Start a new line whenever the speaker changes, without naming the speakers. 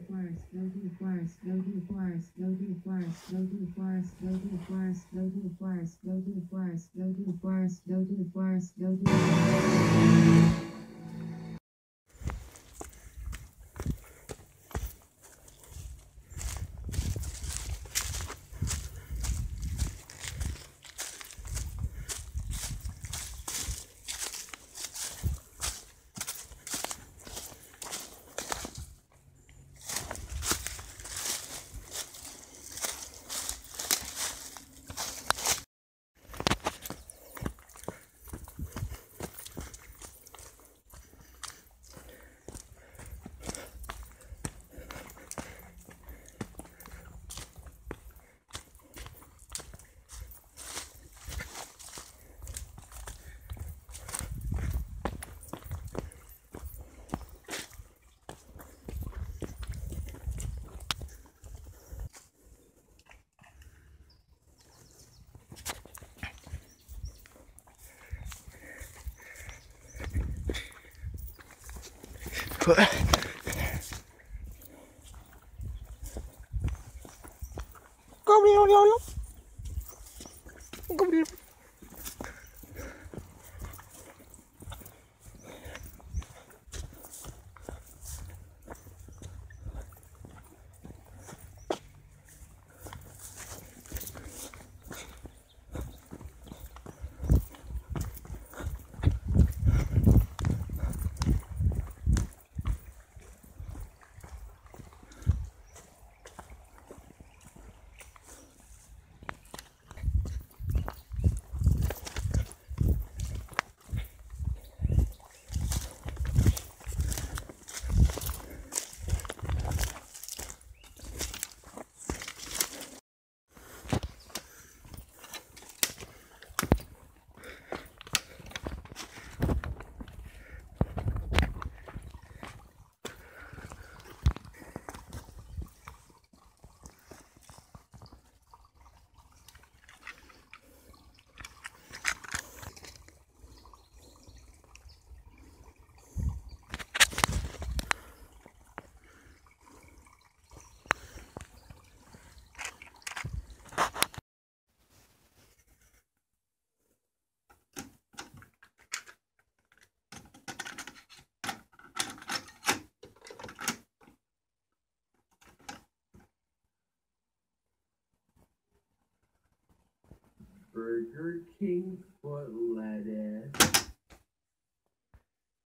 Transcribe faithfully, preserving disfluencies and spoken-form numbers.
forest, go to the forest, go to the forest, go to the forest, go to the forest, go to the forest, go to the forest, go to the forest, go to the forest, go to the forest, go to the forest.
Go đi đâu lắm. Go đi.
Burger King foot lettuce.